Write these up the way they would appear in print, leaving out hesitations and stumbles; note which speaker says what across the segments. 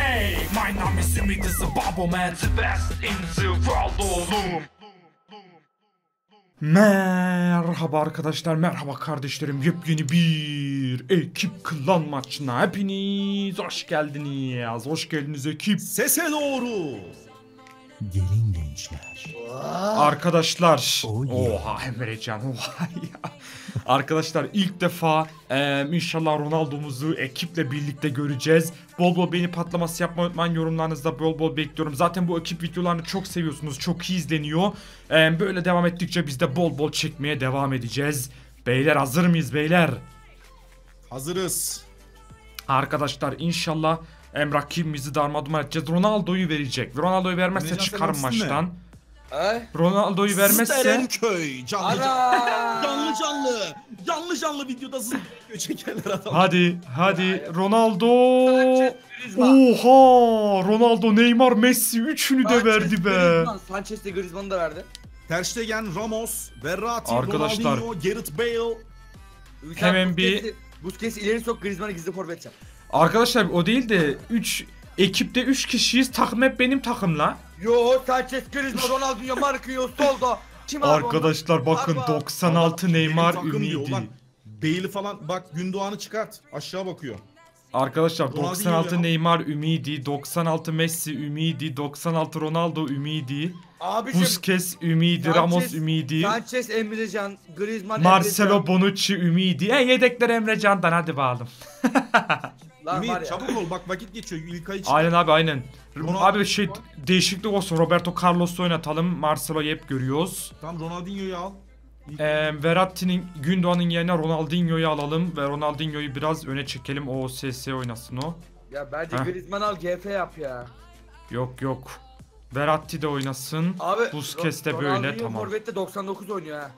Speaker 1: Hey, my name is Smith, is a bubble man, the best in the world oğlum. Merhaba arkadaşlar, merhaba kardeşlerim. Yepyeni bir ekip klan maçına hepiniz hoş geldiniz. Hoş geldiniz ekip.
Speaker 2: Sese doğru.
Speaker 3: Gelin gençler.
Speaker 1: Arkadaşlar.
Speaker 3: Oh yeah.
Speaker 1: Oha Emrecan, oha ya. Arkadaşlar ilk defa inşallah Ronaldo'muzu ekiple birlikte göreceğiz. Bol bol beğeni patlaması yapmayı unutmayın. Yorumlarınızda bol bol bekliyorum. Zaten bu ekip videolarını çok seviyorsunuz. Çok iyi izleniyor. Böyle devam ettikçe biz de bol bol çekmeye devam edeceğiz. Beyler hazır mıyız beyler?
Speaker 2: Hazırız.
Speaker 1: Arkadaşlar inşallah rakibimizi darmadağın edeceğiz. Ronaldo'yu verecek. Ronaldo'yu vermezse
Speaker 2: Emrecan,
Speaker 1: çıkarım
Speaker 2: sen almışsın
Speaker 1: maçtan.
Speaker 4: He?
Speaker 1: Ronaldo'yu vermezse...
Speaker 2: Sterenköy. Canlı
Speaker 4: Ana!
Speaker 2: canlı videodasın. Çekenler adam.
Speaker 1: Hadi Ronaldo.
Speaker 4: Griezmann.
Speaker 1: Oha Ronaldo, Neymar, Messi üçünü de verdi be.
Speaker 4: Sanchez de Griezmann'ı da verdi.
Speaker 2: Ter Stegen, Ramos, Verratti,
Speaker 1: Arkadaşlar.
Speaker 2: Ronaldinho, Gareth Bale.
Speaker 1: Hemen bir-
Speaker 4: Busquets ileri sok, Griezmann'ı gizli forvet yap.
Speaker 1: Arkadaşlar o değil de ekipte 3 kişiyiz, takım hep benim takımla.
Speaker 4: Yo, Sanchez, Griezmann, Ronaldinho, Marquinhos, solda. Kim abi
Speaker 1: Arkadaşlar bakın
Speaker 4: Arba.
Speaker 1: 96
Speaker 2: Adam
Speaker 1: Neymar
Speaker 2: benim takım diyor,
Speaker 1: ümidi.
Speaker 2: ulan. Bale'i falan bak, Gündoğan'ı çıkart. Aşağı bakıyor.
Speaker 1: Arkadaşlar
Speaker 2: Ronaldinho
Speaker 1: 96
Speaker 2: ya.
Speaker 1: Neymar ümidi, 96 Messi ümidi, 96 Ronaldo ümidi,
Speaker 4: Abicim,
Speaker 1: Busquets ümidi,
Speaker 4: Sanchez-
Speaker 1: Ramos ümidi,
Speaker 4: Sanchez, Emrecan, Griezmann,
Speaker 1: Marcelo
Speaker 4: Emrecan.
Speaker 1: Bonucci ümidi. Yedekler Emrecan'dan, hadi bakalım.
Speaker 4: Lan var
Speaker 2: Ümit
Speaker 4: ya.
Speaker 2: çabuk ol, bak vakit geçiyor. İlkay için.
Speaker 1: Aynen abi aynen.
Speaker 2: Ronaldo-
Speaker 1: Abi değişiklik olsun. Roberto Carlos'u oynatalım. Marcelo'yu hep görüyoruz.
Speaker 2: Tamam, Ronaldinho'yu al.
Speaker 1: Verratti'nin, Gündoğan'ın yerine Ronaldinho'yu alalım ve Ronaldinho'yu biraz öne çekelim. O OSS oynasın o.
Speaker 4: Ya bence
Speaker 1: Heh.
Speaker 4: Griezmann al, GF yap ya.
Speaker 1: Yok. Verratti de oynasın.
Speaker 4: Abi
Speaker 1: Busquets de böyle,
Speaker 4: Ronaldinho
Speaker 1: tamam.
Speaker 4: forvette 99 oynuyor ha.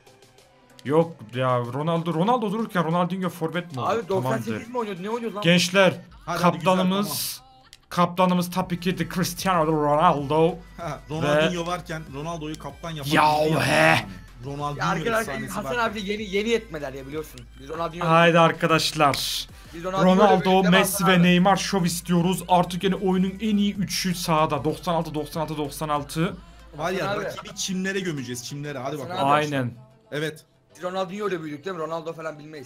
Speaker 1: Yok ya, Ronaldo dururken Ronaldinho forvet mi oldu?
Speaker 4: Abi 98
Speaker 1: Tamamdır.
Speaker 4: mi oynuyordu? Ne oynuyordu lan?
Speaker 1: Gençler,
Speaker 2: Hadi,
Speaker 1: kaptanımız tabii ki de Cristiano Ronaldo.
Speaker 2: Ha, Ronaldinho varken Ronaldo'yu kaptan yapabilir.
Speaker 1: Ya he.
Speaker 2: Ronaldinho
Speaker 4: Ya arkadaşlar
Speaker 2: efsanesi
Speaker 4: Hasan
Speaker 2: var.
Speaker 4: abi de yeni yetmeler ya, biliyorsun. Biz Ronaldinho
Speaker 1: Haydi arkadaşlar.
Speaker 4: biz Ronaldinho'yla
Speaker 1: Ronaldo,
Speaker 4: birlikte
Speaker 1: Messi
Speaker 4: Hasan
Speaker 1: ve
Speaker 4: abi.
Speaker 1: Neymar şov istiyoruz. Artık yine oyunun en iyi üçü sahada. 96.
Speaker 2: Var ya,
Speaker 4: Hasan abi.
Speaker 2: rakibi çimlere gömeceğiz, çimlere. Hadi
Speaker 4: Hasan
Speaker 2: bakalım.
Speaker 4: abi.
Speaker 1: Aynen.
Speaker 2: Evet.
Speaker 4: Biz Ronaldinho'yla büyüdük değil mi? Ronaldo falan bilmeyiz.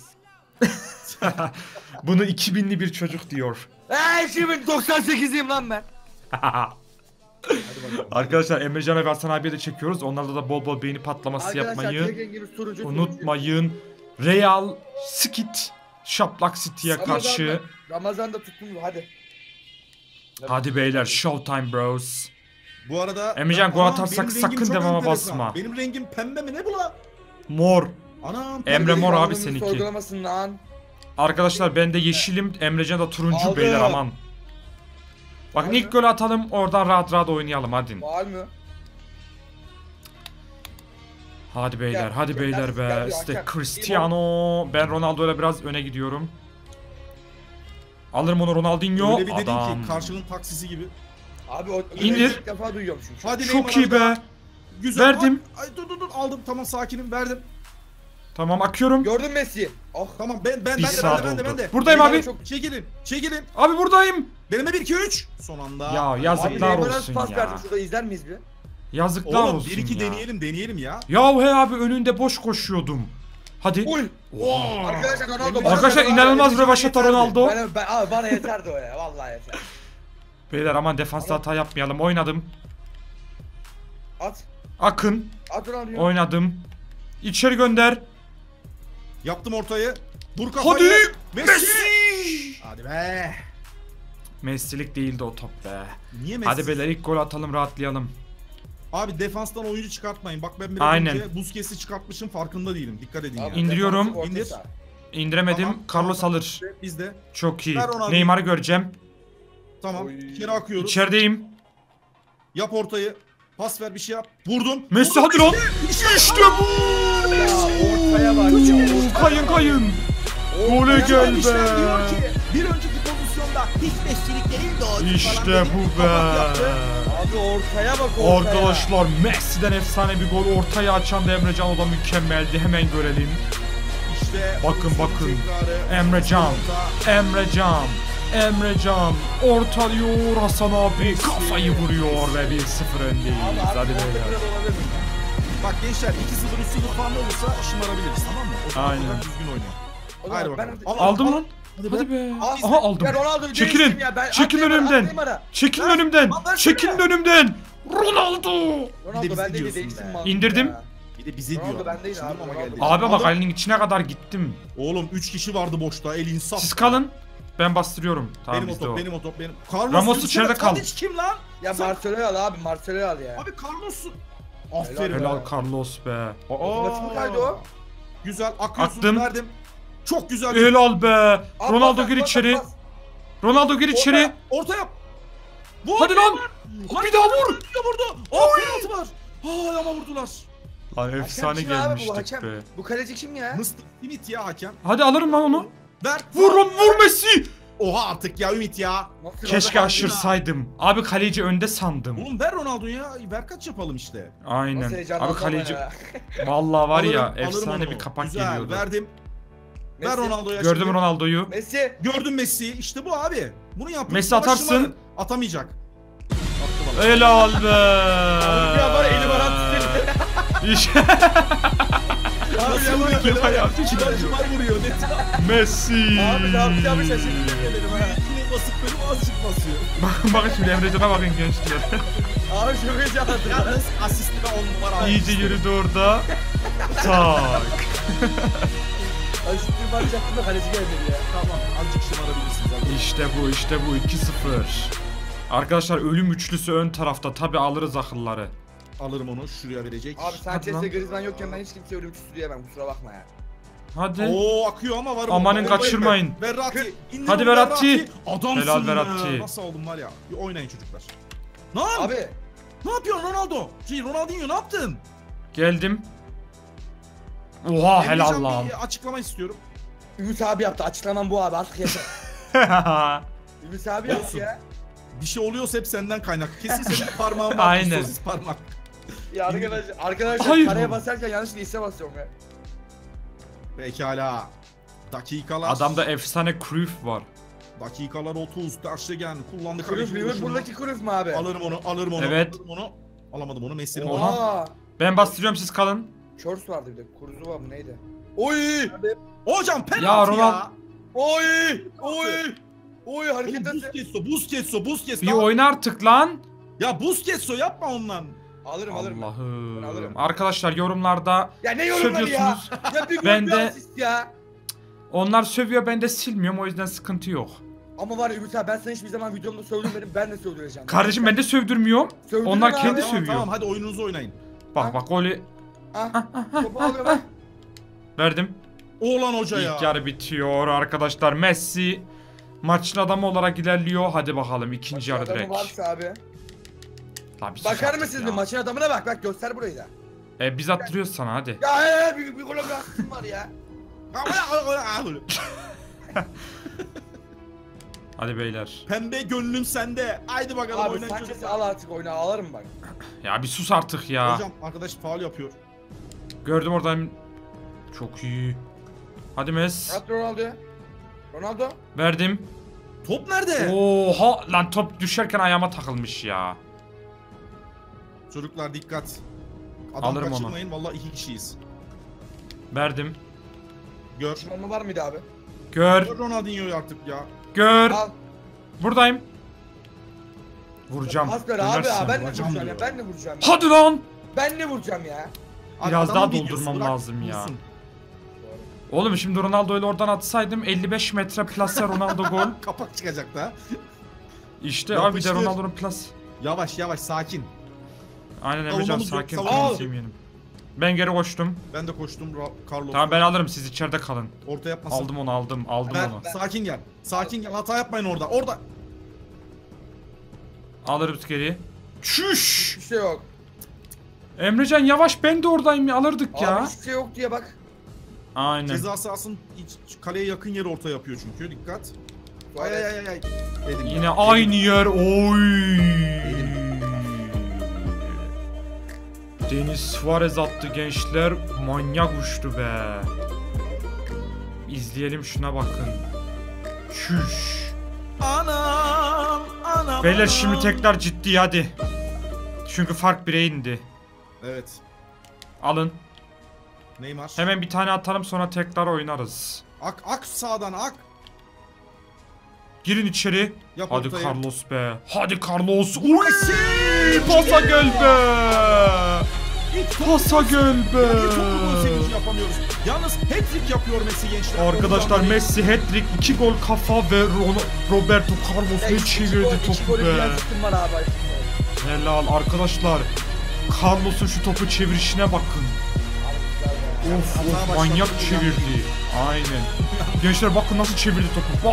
Speaker 1: Bunu 2000'li bir çocuk diyor.
Speaker 4: Şimdi 98'liyim lan ben.
Speaker 2: Hadi bakalım.
Speaker 1: Arkadaşlar Emrecan ve Hasan abiye de çekiyoruz. Onlarda da bol bol beğeni patlaması
Speaker 4: Arkadaşlar
Speaker 1: yapmayı
Speaker 4: tek rengimiz turuncu.
Speaker 1: unutmayın. Real Skit Şaplak City'ye karşı.
Speaker 4: Ramazan'da tuttum hadi.
Speaker 1: Hadi beyler, showtime bros.
Speaker 2: Bu arada
Speaker 1: Emrecan, gol
Speaker 2: Anam,
Speaker 1: atarsak
Speaker 2: benim rengim
Speaker 1: sakın
Speaker 2: çok
Speaker 1: devama
Speaker 2: enteresan.
Speaker 1: basma.
Speaker 2: Benim rengim pembe mi, ne bu la?
Speaker 1: Mor.
Speaker 2: Anam.
Speaker 1: Emre Mor abi
Speaker 4: Ronaldo'nun
Speaker 1: seninki.
Speaker 4: sorgulamasın lan.
Speaker 1: Arkadaşlar ben de yeşilim, Emrecan da turuncu
Speaker 4: Aldım.
Speaker 1: beyler, aman. Bakın
Speaker 4: Var
Speaker 1: ilk
Speaker 4: mı?
Speaker 1: golü atalım, oradan rahat rahat oynayalım hadi.
Speaker 4: Var mı?
Speaker 1: Hadi beyler,
Speaker 4: Gel,
Speaker 1: hadi
Speaker 4: gel,
Speaker 1: beyler
Speaker 4: gel,
Speaker 1: be.
Speaker 4: gel,
Speaker 1: İşte
Speaker 4: gel.
Speaker 1: Cristiano. Ben Ronaldo'yla biraz öne gidiyorum. Alırım onu Ronaldinho.
Speaker 2: Öyle bir dedin
Speaker 1: Adam.
Speaker 2: ki karşının taksisi gibi.
Speaker 4: Abi o
Speaker 1: İndir.
Speaker 4: ilk defa duyuyorum çünkü.
Speaker 2: Hadi
Speaker 1: Çok
Speaker 2: Neymar
Speaker 1: iyi
Speaker 2: abi.
Speaker 1: be.
Speaker 2: Güzel.
Speaker 1: Verdim.
Speaker 2: Ay, dur aldım, tamam, sakinim, verdim.
Speaker 1: Tamam, akıyorum.
Speaker 4: Gördün Messi'yi. Oh.
Speaker 2: Tamam, ben
Speaker 1: Bir
Speaker 2: de
Speaker 1: saat
Speaker 2: ben
Speaker 1: oldu.
Speaker 2: de.
Speaker 1: Buradayım
Speaker 2: Neymar
Speaker 1: abi.
Speaker 2: çok- Çekilin.
Speaker 1: Abi buradayım.
Speaker 2: Benimle 1 2 3. Son anda.
Speaker 1: Ya
Speaker 4: Abi
Speaker 1: yazıklar
Speaker 4: Neymar'a
Speaker 1: olsun
Speaker 4: pas
Speaker 1: ya.
Speaker 4: verdim, şurada izler miyiz bir?
Speaker 1: Yazıklar
Speaker 2: Oğlum
Speaker 1: olsun
Speaker 2: 1 2
Speaker 1: ya.
Speaker 2: deneyelim ya.
Speaker 1: Ya he abi, önünde boş koşuyordum. Hadi.
Speaker 4: Uy.
Speaker 1: Oha.
Speaker 4: Arkadaşlar Ronaldo.
Speaker 2: Arkadaşlar,
Speaker 1: Arkadaşlar inanılmaz rövaşata Ronaldo.
Speaker 4: Abi bana yeterdi o ya, vallahi yeter.
Speaker 1: Beyler aman defansta hata yapmayalım. Oynadım.
Speaker 4: At.
Speaker 1: Akın.
Speaker 4: At Ronaldo.
Speaker 1: Oynadım. İçeri gönder.
Speaker 2: Yaptım ortayı. Vur kafayı.
Speaker 1: Hadi.
Speaker 2: Messi. Hadi be.
Speaker 1: Messi'lik değildi o top be.
Speaker 2: Niye Messi?
Speaker 1: Hadi beyler ilk gol atalım, rahatlayalım.
Speaker 2: Abi defanstan oyuncu çıkartmayın. Bak ben biraz
Speaker 1: Aynen.
Speaker 2: önce Busquets'i çıkartmışım, farkında değilim. Dikkat edin
Speaker 4: Abi,
Speaker 2: yani.
Speaker 1: İndiriyorum.
Speaker 4: defansif orta
Speaker 2: İndir.
Speaker 4: saha.
Speaker 1: İndiremedim.
Speaker 2: Tamam,
Speaker 1: Carlos
Speaker 2: tamam.
Speaker 1: alır.
Speaker 2: Bizde.
Speaker 1: Çok iyi.
Speaker 2: Ver Ronaldo.
Speaker 1: Neymar'ı göreceğim.
Speaker 2: Tamam.
Speaker 4: Oy.
Speaker 2: İçeri akıyoruz.
Speaker 1: İçerideyim.
Speaker 2: Yap ortayı. Pas ver, bir şey yap. Vurdum.
Speaker 1: Messi
Speaker 2: Vurdum.
Speaker 1: hadi lan. İşte bu.
Speaker 4: Ya ortaya bak ya.
Speaker 1: Kayın. Gole gel
Speaker 2: İşte
Speaker 1: be.
Speaker 2: diyor ki bir önceki pozisyonda hiç Messi'liklerin doğdu falan
Speaker 1: İşte
Speaker 2: dedi.
Speaker 1: bu be.
Speaker 2: Kapak yaptı.
Speaker 4: Abi ortaya bak ortaya.
Speaker 1: Arkadaşlar Messi'den efsane bir gol, ortaya açan da Emrecan, o da mükemmeldi. Hemen görelim.
Speaker 2: İşte
Speaker 1: Bakın,
Speaker 2: pozisyonun
Speaker 1: bakın.
Speaker 2: tekrarı.
Speaker 1: Emrecan.
Speaker 2: Orta.
Speaker 1: Emrecan. Emrecan ortalıyor, Hasan abi kafayı vuruyor ve 1-0 öndeyiz.
Speaker 4: Abi
Speaker 1: Hadi
Speaker 4: artık
Speaker 1: beyler.
Speaker 4: orada biraz olabilir mi?
Speaker 2: Bak gençler 2-0 3-0 falan olursa şımarabiliriz tamam mı? O zaman
Speaker 1: Aynen.
Speaker 2: kadar düzgün oynayın.
Speaker 4: O zaman
Speaker 2: Haydi
Speaker 4: ben
Speaker 2: bakalım.
Speaker 1: Aldım
Speaker 2: al.
Speaker 1: lan. Hadi be.
Speaker 4: Abi,
Speaker 1: Aha aldım.
Speaker 4: Ya Ronaldo
Speaker 1: Çekilin.
Speaker 4: değilsin ya, ben
Speaker 1: Çekilin
Speaker 4: atlayayım ara,
Speaker 1: önümden.
Speaker 4: atlayayım ara.
Speaker 1: Çekilin
Speaker 4: Ha?
Speaker 1: önümden.
Speaker 4: Lan versene.
Speaker 1: Çekilin önümden. Ronaldo.
Speaker 2: Bir de
Speaker 4: Ronaldo
Speaker 2: bizi
Speaker 4: ben değil
Speaker 2: diyorsun
Speaker 4: değilsin
Speaker 2: be.
Speaker 4: mantığı
Speaker 1: İndirdim.
Speaker 4: ya.
Speaker 2: Bir de bize
Speaker 4: Ronaldo
Speaker 2: diyor.
Speaker 4: ben değil
Speaker 2: Şimdi
Speaker 4: abi,
Speaker 2: ama
Speaker 4: Ronaldo.
Speaker 2: geldi.
Speaker 1: Abi bak
Speaker 2: Aldım.
Speaker 1: Ali'nin içine kadar gittim.
Speaker 2: Oğlum 3 kişi vardı boşta. El insaf.
Speaker 1: Siz kalın. Ben bastırıyorum. Tamam
Speaker 2: Benim o
Speaker 1: bizde
Speaker 2: top,
Speaker 1: o.
Speaker 2: benim o top, benim. Carlos
Speaker 1: Ramos
Speaker 2: yürüsene,
Speaker 1: içeride kal.
Speaker 2: Tadic kim lan?
Speaker 4: Ya
Speaker 2: Sen-
Speaker 4: Marcelo'yu al abi, Marcelo'yu al ya.
Speaker 2: Abi Carlos'un. Aferin.
Speaker 4: Helal.
Speaker 1: Helal Carlos be.
Speaker 4: Otomatik mi kaydı o?
Speaker 2: Güzel akıyorsun
Speaker 1: Attım.
Speaker 2: verdim. Çok güzel.
Speaker 1: Helal be.
Speaker 4: Al,
Speaker 1: Ronaldo
Speaker 4: bas,
Speaker 1: gir
Speaker 4: bas,
Speaker 1: içeri.
Speaker 4: bas.
Speaker 1: Ronaldo gir içeri.
Speaker 2: Orta yap. Vur.
Speaker 1: Hadi lan. Bir daha vur.
Speaker 2: Vurdu. Aa penaltı var. Aa ama vurdular.
Speaker 1: Lan
Speaker 4: Hakem
Speaker 1: efsane
Speaker 4: kim abi bu
Speaker 1: gelmiştik
Speaker 4: hakem?
Speaker 1: be.
Speaker 4: Bu kaleci kim ya?
Speaker 2: Mr. Ümit ya hakem.
Speaker 1: Hadi alırım ben onu.
Speaker 2: Ver.
Speaker 1: Vur lan vur Messi.
Speaker 2: Oha artık ya Ümit ya.
Speaker 4: Nasıl
Speaker 1: Keşke
Speaker 4: Ronaldo-
Speaker 1: aşırsaydım. Abi kaleci önde sandım.
Speaker 2: Oğlum ver Ronaldo'yu ya. Ver kaç yapalım işte.
Speaker 1: Aynen.
Speaker 4: Nasıl
Speaker 1: Abi
Speaker 4: heyecanlandım
Speaker 1: kaleci
Speaker 4: ya.
Speaker 1: vallahi var ya
Speaker 2: Alırım
Speaker 1: efsane
Speaker 2: onu.
Speaker 1: bir kapak
Speaker 2: Güzel,
Speaker 1: geliyordu.
Speaker 2: verdim. Ver
Speaker 4: Messi.
Speaker 2: Ronaldo'ya
Speaker 1: Gördüm
Speaker 2: şimdi.
Speaker 1: Ronaldo'yu.
Speaker 4: Messi.
Speaker 2: Gördüm Messi'yi. İşte bu abi. Bunu yapın.
Speaker 1: Messi atarsın.
Speaker 2: Atamayacak. Attı bana.
Speaker 1: Helal be.
Speaker 4: Ya var elim aram titredi.
Speaker 1: İş.
Speaker 2: Abi ya böyle
Speaker 1: Kim
Speaker 2: böyle
Speaker 1: yaptı ki?
Speaker 2: Şımarı vuruyor. Net.
Speaker 1: Messi.
Speaker 4: Abi ne yapacağımı şaşırdım dedim ha.
Speaker 2: Yine basıp böyle azıcık basıyor.
Speaker 1: Bakın şimdi Emrecan'a bakın gençler.
Speaker 4: Abi çok heyecanlandım.
Speaker 2: Yalnız asistine 10 numara almış.
Speaker 1: İyice yürüdü orada. Tak.
Speaker 4: Ay şu bir maç yaptım da kaleci gelmedi ya.
Speaker 2: Tamam azıcık şımarabilirsiniz. Hadi.
Speaker 1: İşte bu 2-0. Arkadaşlar ölüm üçlüsü ön tarafta. Tabi alırız akılları.
Speaker 2: Alırım onu şuraya verecek.
Speaker 4: Abi
Speaker 1: Hadi
Speaker 4: Sanchez'le
Speaker 1: lan.
Speaker 4: Griezmann yokken ben hiç kimseye ölüm üçlüsü diyemem, kusura bakma ya.
Speaker 1: Hadi.
Speaker 2: Oo akıyor ama var.
Speaker 1: Amanın
Speaker 2: orada.
Speaker 1: kaçırmayın.
Speaker 2: Verratti. İndir
Speaker 1: Hadi
Speaker 2: onu
Speaker 1: Verratti.
Speaker 2: Adamsın
Speaker 1: Helal
Speaker 2: ya.
Speaker 1: Verratti.
Speaker 2: Nasıl aldım var ya. Bir oynayın çocuklar. Lan
Speaker 4: Abi
Speaker 2: ne yapıyorsun Ronaldo? Ronaldinho ne yaptın?
Speaker 1: Geldim. Oha helal
Speaker 2: Emrecan,
Speaker 1: lan.
Speaker 2: bir açıklama istiyorum.
Speaker 4: Ümit abi yaptı, açıklamam bu abi artık yeter. Ümit abi yaptı
Speaker 2: Olsun.
Speaker 4: ya.
Speaker 2: Bir şey oluyorsa hep senden kaynaklı. Kesin senin parmağın var.
Speaker 1: Aynen.
Speaker 2: Sosis parmak.
Speaker 4: Ya arkadaşlar
Speaker 1: Hayır.
Speaker 4: kareye basarken yanlışlıkla ise basıyorum ya.
Speaker 2: Pekala. Dakikalar.
Speaker 1: Adamda efsane Cruyff var.
Speaker 2: Dakikalar 30. Terstegen kullandı.
Speaker 4: Cruyff,
Speaker 2: kaleci vuruşunu.
Speaker 4: Liverpool'daki Cruyff mu abi?
Speaker 2: Alırım onu.
Speaker 1: Evet.
Speaker 2: Alırım onu. Alamadım onu. Messi'nin
Speaker 1: Oha.
Speaker 2: onu.
Speaker 4: Oha.
Speaker 1: Ben bastırıyorum siz kalın.
Speaker 4: Shorts vardı bir de. Kurzu var mı neydi? Oy!
Speaker 2: Hocam penaltı
Speaker 1: Ya
Speaker 2: ya.
Speaker 1: Ronaldo-
Speaker 4: Oy! Oy! Oy
Speaker 2: Oğlum
Speaker 4: hareket etse.
Speaker 2: Busquets.
Speaker 1: Bir oyna artık lan.
Speaker 2: Ya Busquets yapma ondan.
Speaker 4: Alırım. Ben alırım.
Speaker 1: Allah'ım. Arkadaşlar yorumlarda
Speaker 4: Ya ne yorumları ya?
Speaker 1: sövüyorsunuz.
Speaker 4: Ya bir gol
Speaker 1: Ben
Speaker 4: bir
Speaker 1: de-
Speaker 4: asist ya.
Speaker 1: Onlar sövüyor ben de silmiyorum o yüzden sıkıntı yok.
Speaker 4: Ama var ya Ümit abi, ben sana hiçbir zaman videomda sövdürmedim, ben de sövdüreceğim.
Speaker 1: Kardeşim ben de sövdürmüyorum.
Speaker 4: Sövdürün
Speaker 1: Onlar
Speaker 4: abi.
Speaker 1: kendi
Speaker 2: Tamam,
Speaker 1: sövüyor.
Speaker 2: tamam hadi oyununuzu oynayın.
Speaker 1: Bak golü
Speaker 4: Ah, topu alıyorum ha.
Speaker 1: verdim.
Speaker 2: Oğlan hoca ya.
Speaker 1: İlk yarı bitiyor arkadaşlar. Messi maçın adamı olarak ilerliyor. Hadi bakalım ikinci yarı
Speaker 4: Adamı
Speaker 1: direkt.
Speaker 4: varsa abi.
Speaker 1: Lan bir sus
Speaker 4: Bakar
Speaker 1: artık
Speaker 4: mısınız
Speaker 1: ya.
Speaker 4: bir maçın adamına bak göster burayı da.
Speaker 1: Biz attırıyoruz sana hadi.
Speaker 4: Ya bir gol asistim var ya.
Speaker 1: Hadi beyler.
Speaker 2: Pembe gönlüm sende. Haydi bakalım
Speaker 4: Abi
Speaker 2: oynayın
Speaker 4: Sanchez'i
Speaker 2: çocuklar.
Speaker 4: al artık oyna, alırım bak.
Speaker 1: Ya bir sus artık ya.
Speaker 2: Hocam arkadaş faul yapıyor.
Speaker 1: Gördüm oradan. Çok iyi. Hadi Mes.
Speaker 4: At Ronaldo'ya. Ronaldo.
Speaker 1: Verdim.
Speaker 2: Top nerede?
Speaker 1: Oha lan top düşerken ayağıma takılmış ya.
Speaker 2: Çocuklar dikkat. Adam
Speaker 1: Alırım onu.
Speaker 2: kaçırmayın vallahi 2 kişiyiz.
Speaker 1: Verdim.
Speaker 2: Gör.
Speaker 4: Şunanma var mıydı abi?
Speaker 1: Gör.
Speaker 2: Gör Ronaldinho'yu artık ya.
Speaker 1: Gör.
Speaker 4: Al.
Speaker 1: Buradayım. Vuracağım.
Speaker 4: Pas ver abi
Speaker 1: Dönersin.
Speaker 4: ben de
Speaker 2: vuracağım
Speaker 4: vuracağım ya,
Speaker 2: diyor.
Speaker 4: ben de vuracağım.
Speaker 1: Hadi lan.
Speaker 4: Ben de vuracağım ya.
Speaker 1: Biraz
Speaker 2: Adamın
Speaker 1: daha
Speaker 2: videosu,
Speaker 1: doldurmam
Speaker 2: bırak,
Speaker 1: lazım ya.
Speaker 2: vursun.
Speaker 1: Oğlum şimdi Ronaldo ile oradan atsaydım 55 metre plase Ronaldo gol.
Speaker 2: Kapak çıkacak da.
Speaker 1: İşte abi bir de
Speaker 2: Yapıştır.
Speaker 1: Ronaldo'nun plas.
Speaker 2: Yavaş yavaş sakin.
Speaker 1: Aynen Emrecan
Speaker 2: Savunmamız yok,
Speaker 1: sakin
Speaker 2: savunmamız
Speaker 1: yemeyelim. Ben geri koştum.
Speaker 2: Ben de koştum Carlos.
Speaker 1: Tamam ben alırım siz içeride kalın.
Speaker 2: Orta yapmasın.
Speaker 1: Aldım onu aldım onu.
Speaker 2: Sakin gel. Sakin gel. Hata yapmayın orada. Orada.
Speaker 1: Alırız geri. Çüş.
Speaker 4: Hiçbir şey yok.
Speaker 1: Emrecan yavaş ben de oradayım ya alırdık ya.
Speaker 4: Abi hiçbir şey yok diye bak.
Speaker 1: Aynen.
Speaker 2: Ceza sahasının kaleye yakın yeri orta yapıyor çünkü. Dikkat. Ay ay ay ay. Dedim
Speaker 1: Yine
Speaker 2: ya,
Speaker 1: aynı
Speaker 2: dedim.
Speaker 1: yer. Oy.
Speaker 2: Dedim.
Speaker 1: Deniz Suarez attı gençler. Manyak uçtu be. İzleyelim şuna bakın. Çüş.
Speaker 2: Anam, anam.
Speaker 1: Beyler şimdi tekrar ciddi hadi. Çünkü fark 1'e indi.
Speaker 2: Evet.
Speaker 1: Alın.
Speaker 2: Neymar.
Speaker 1: Hemen bir tane atalım sonra tekrar oynarız.
Speaker 2: Ak sağdan ak.
Speaker 1: Girin içeri.
Speaker 2: Yap
Speaker 1: Hadi
Speaker 2: ortaya.
Speaker 1: Carlos be. Hadi Carlos. Uy! Pasa gel be. Pasa gel be.
Speaker 2: Niye toplu gol sevinci yapamıyoruz? Yalnız hat-trick yapıyor Messi gençler.
Speaker 1: Arkadaşlar
Speaker 2: Ondan
Speaker 1: Messi hat-trick, 2 gol kafa ve Roberto Carlos ne çevirdi topu be.
Speaker 4: Var abi.
Speaker 1: Helal arkadaşlar. Carlos'un şu topu çevirişine bakın. Of of manyak çevirdi. Aynen. Gençler bakın nasıl çevirdi topu.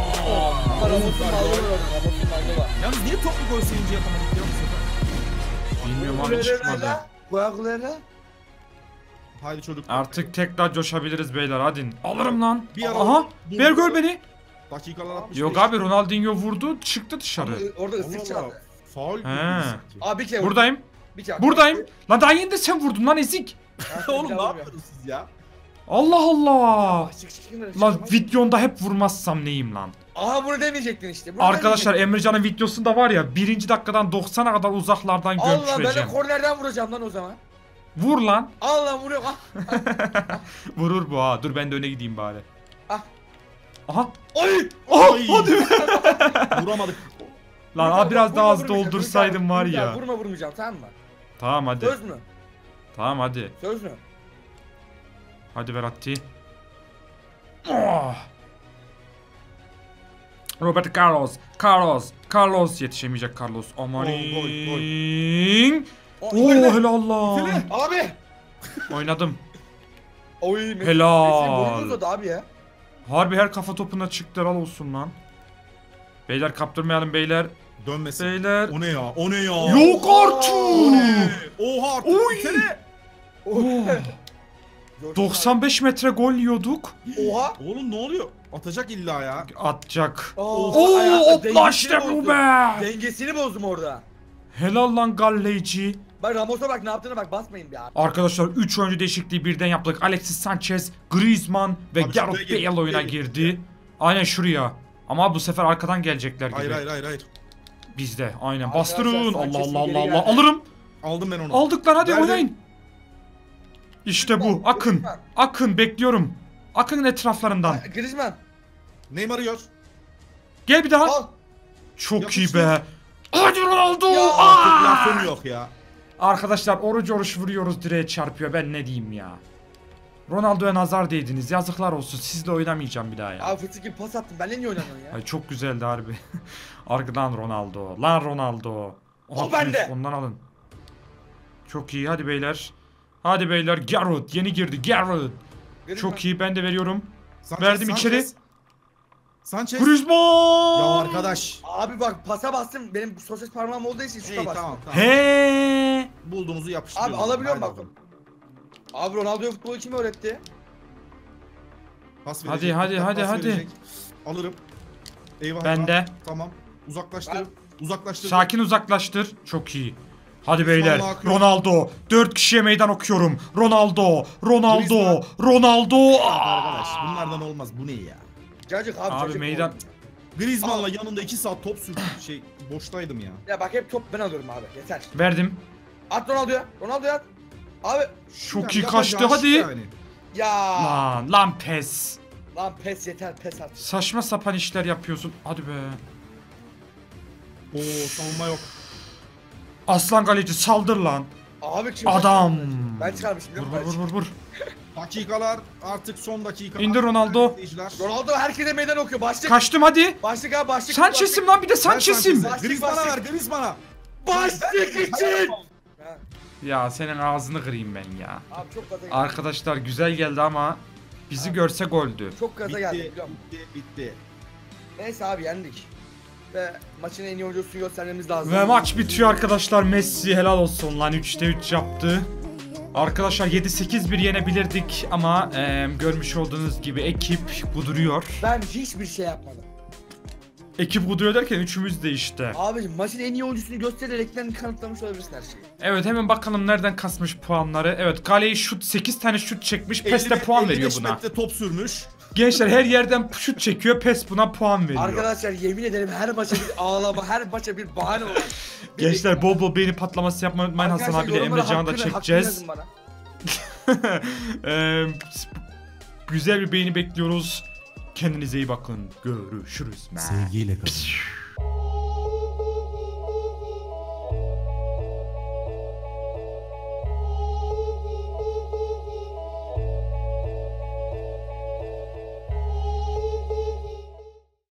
Speaker 2: Yalnız niye toplu gol sevinci yapamadık ya bu sefer?
Speaker 1: Bilmiyorum abi çıkmadı.
Speaker 4: Kulakları.
Speaker 2: Haydi çocuk.
Speaker 1: Artık tekrar coşabiliriz beyler hadi. Alırım lan.
Speaker 2: Bir ara-
Speaker 1: Aha.
Speaker 2: Bu-
Speaker 1: Ver gör beni.
Speaker 2: Dakikalar 65.
Speaker 1: Yok abi Ronaldinho vurdu çıktı dışarı.
Speaker 4: Orada ıslık
Speaker 2: Allah Allah.
Speaker 4: çaldı.
Speaker 2: Faul gibi
Speaker 1: He.
Speaker 2: sanki.
Speaker 4: Abi bir kere
Speaker 1: Buradayım.
Speaker 4: Bir kere.
Speaker 1: Buradayım. Lan daha yeni de sen vurdun lan ezik.
Speaker 2: Oğlum ne yapıyorsunuz siz ya?
Speaker 1: Allah Allah.
Speaker 4: Çık.
Speaker 1: Lan videonda hep vurmazsam neyim lan?
Speaker 4: Aha bunu demeyecektin işte. Bunu
Speaker 1: Arkadaşlar
Speaker 4: demeyecektin.
Speaker 1: Emrecan'ın videosunda var ya 1. dakikadan 90'a kadar uzaklardan
Speaker 4: Allah ben de
Speaker 1: gömçüreceğim.
Speaker 4: kornerden vuracağım lan o zaman.
Speaker 1: Vur lan.
Speaker 4: Allah vuruyor. Ah.
Speaker 1: Vurur bu ha. Dur ben de öne gideyim bari.
Speaker 4: Ah.
Speaker 1: Aha.
Speaker 4: Oy.
Speaker 1: Oh,
Speaker 2: Ay.
Speaker 1: hadi be.
Speaker 2: Vuramadık.
Speaker 1: Lan
Speaker 4: Vurma,
Speaker 1: abi biraz
Speaker 4: vurma,
Speaker 1: daha az
Speaker 4: vurmayacağım,
Speaker 1: doldursaydım var
Speaker 4: vurmayacağım,
Speaker 1: ya.
Speaker 4: Vurmayacağım tamam mı?
Speaker 1: Tamam hadi.
Speaker 4: Söz mü?
Speaker 1: Tamam hadi.
Speaker 4: Söz mü?
Speaker 1: Hadi Verratti. Oh. Roberto Carlos yetişemeyecek Carlos. Amanin. Oo helal lan.
Speaker 4: Abi.
Speaker 1: Oynadım.
Speaker 4: Oy. Messi-
Speaker 1: Helal.
Speaker 4: Messi boynunu uzadı abi ya.
Speaker 1: Harbi her kafa topuna çıktı helal olsun lan. Beyler kaptırmayalım beyler.
Speaker 2: Dönmesin.
Speaker 1: Beyler.
Speaker 2: O ne ya? O ne ya?
Speaker 1: Yok artık.
Speaker 2: Oha artık.
Speaker 1: Oy.
Speaker 2: Bitene.
Speaker 1: Oh. 95 metre gol yiyorduk.
Speaker 4: Oha.
Speaker 2: Oğlum ne oluyor? Atacak illa ya.
Speaker 1: Atacak.
Speaker 4: Oo,
Speaker 1: Hopla işte bu be.
Speaker 4: Dengesini bozdum orada.
Speaker 1: Helal lan galleci.
Speaker 4: Bak Ramos'a bak ne yaptığına bak basmayın bir abi.
Speaker 1: Arkadaşlar 3 oyuncu değişikliği birden yaptık. Alexis Sanchez, Griezmann ve
Speaker 2: Abi
Speaker 1: Gareth
Speaker 2: şuraya gel,
Speaker 1: Bale oyuna
Speaker 2: şuraya gel.
Speaker 1: girdi. Aynen şuraya. Ama bu sefer arkadan gelecekler gibi.
Speaker 2: Hayır.
Speaker 1: Bizde aynen.
Speaker 4: Arkadaşlar,
Speaker 1: Bastırın. Allah
Speaker 4: Sanchez'in
Speaker 1: Allah
Speaker 4: geri
Speaker 1: Allah Allah.
Speaker 4: geldi.
Speaker 1: Alırım.
Speaker 2: Aldım ben onu.
Speaker 1: Aldıklar hadi
Speaker 2: Verdim.
Speaker 1: oynayın. İşte bu. Akın. Akın bekliyorum. Akın etraflarından.
Speaker 4: Griezmann.
Speaker 2: Neymar yiyor.
Speaker 1: Gel bir daha.
Speaker 4: Al.
Speaker 1: Çok
Speaker 2: Yapıştır.
Speaker 1: iyi be. Hadi Ronaldo.
Speaker 4: Ya,
Speaker 1: Aa!
Speaker 2: Lafım yok ya.
Speaker 1: Arkadaşlar oruç vuruyoruz direğe çarpıyor. Ben ne diyeyim ya. Ronaldo'ya nazar değdiniz. Yazıklar olsun. Sizle oynamayacağım bir daha ya.
Speaker 4: Abi fıtık gibi pas attım. Benle niye oynamıyorsun ya?
Speaker 1: Ay çok güzeldi harbi. Arkadan Ronaldo. Lan Ronaldo.
Speaker 4: O bende.
Speaker 1: Ondan alın. Çok iyi hadi beyler. Hadi beyler. Garrett yeni girdi. Garrett.
Speaker 4: Griezmann.
Speaker 1: Çok iyi ben de veriyorum.
Speaker 2: Sanchez,
Speaker 1: Verdim içeri.
Speaker 2: Sanchez.
Speaker 1: Griezmann.
Speaker 2: Ya arkadaş.
Speaker 4: Abi bak pasa bastım. Benim sosis parmağım olduğu için şuta
Speaker 2: Hey
Speaker 4: bastım.
Speaker 2: tamam tamam.
Speaker 1: He.
Speaker 2: Bulduğumuzu yapıştırıyoruz.
Speaker 4: Abi alabiliyorum
Speaker 2: Haydi
Speaker 4: bak.
Speaker 2: bakalım.
Speaker 4: Abi Ronaldo'ya futbolu kim öğretti?
Speaker 2: Pas
Speaker 1: Hadi,
Speaker 2: verecek,
Speaker 1: hadi,
Speaker 2: pas
Speaker 1: hadi, hadi.
Speaker 2: verecek. Alırım. Eyvallah.
Speaker 1: Bende.
Speaker 2: Tamam. Uzaklaştır. Uzaklaştır.
Speaker 1: Sakin uzaklaştır. Çok iyi. Hadi beyler.
Speaker 2: Vallahi akıyor.
Speaker 1: Ronaldo. 4 kişiye meydan okuyorum. Ronaldo.
Speaker 2: Griezmann.
Speaker 1: Ronaldo.
Speaker 2: Arkadaş bunlardan olmaz. Bu ne ya?
Speaker 4: Cacık abi
Speaker 1: Abi
Speaker 4: cacık
Speaker 1: meydan.
Speaker 4: oldu.
Speaker 2: Griezmann'la yanında 2 saat top sürdüm. Boştaydım ya.
Speaker 4: Ya bak hep top ben alıyorum abi. Yeter.
Speaker 1: Verdim.
Speaker 4: At Ronaldo'ya. Ronaldo'ya at. Abi.
Speaker 1: Çok
Speaker 2: Yani
Speaker 1: iyi kaçtı
Speaker 2: yapacağın
Speaker 1: hadi.
Speaker 2: şey yani.
Speaker 4: Ya.
Speaker 1: Lan pes.
Speaker 4: Lan pes yeter pes at.
Speaker 1: Saçma sapan işler yapıyorsun. Hadi be.
Speaker 2: Oo savunma yok.
Speaker 1: Aslan kaleci saldır lan.
Speaker 4: Abi kim?
Speaker 1: Adam.
Speaker 4: Ben çıkarmışım biliyor
Speaker 1: Vur
Speaker 4: musun?
Speaker 1: vur.
Speaker 2: Dakikalar artık son dakika.
Speaker 1: İndir Ronaldo.
Speaker 2: İzleyiciler.
Speaker 4: Ronaldo herkese meydan okuyor. Başlık.
Speaker 1: Kaçtım hadi.
Speaker 4: Başlık abi başlık.
Speaker 1: Sanchez'im lan bir de
Speaker 2: Ver
Speaker 1: Sanchez'im.
Speaker 2: Sanchez'e. Griezmann'a ver Griezmann'a.
Speaker 4: Başlık için. Ha,
Speaker 1: Ya senin ağzını kırayım ben ya.
Speaker 4: abi çok gaza geldi.
Speaker 1: Arkadaşlar güzel geldi ama bizi görse goldü.
Speaker 4: Çok gaza geldi
Speaker 2: Bitti,
Speaker 4: biliyor musun?
Speaker 2: bitti.
Speaker 4: Neyse abi yendik. Ve maçın en iyi oyuncusunu göstermemiz lazım.
Speaker 1: Ve maç bitiyor arkadaşlar. Messi helal olsun lan 3'te 3 yaptı. Arkadaşlar 7-8-1 yenebilirdik ama görmüş olduğunuz gibi ekip kuduruyor.
Speaker 4: Ben hiçbir şey yapmadım.
Speaker 1: Ekip kuduruyor derken üçümüz de işte.
Speaker 4: Abicim maçın en iyi oyuncusunu göstererekten kanıtlamış olabilirsin her şeyi.
Speaker 1: Evet hemen bakalım nereden kasmış puanları. Evet kaleyi şut 8 tane şut çekmiş. PES'te
Speaker 2: 55
Speaker 1: puan veriyor
Speaker 2: 55
Speaker 1: buna.
Speaker 2: metre top sürmüş.
Speaker 1: Gençler her yerden şut çekiyor. PES buna puan veriyor.
Speaker 4: Arkadaşlar yemin ederim her maça bir ağlama, her maça bir bahane olur.
Speaker 1: Gençler bol bol beğeni patlaması yapmayı unutmayın. Hasan
Speaker 4: Arkadaşlar,
Speaker 1: abiyle
Speaker 4: yorumlara
Speaker 1: Emrecan'ı da
Speaker 4: hakkını
Speaker 1: çekeceğiz.
Speaker 4: yazın bana.
Speaker 1: Güzel bir beğeni bekliyoruz. Kendinize iyi bakın. Görüşürüz.
Speaker 3: Sevgiyle kalın.